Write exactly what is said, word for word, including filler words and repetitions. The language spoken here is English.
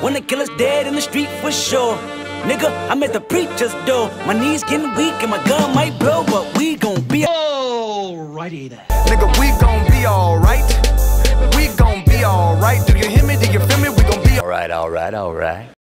When the killer's dead in the street for sure. Nigga, I'm at the preacher's door. My knees getting weak and my gun might blow, but we gon' be alrighty then. Nigga, we gon' be alright. We gon' be alright. Do you hear me? Do you feel me? We gon' be alright, alright, alright.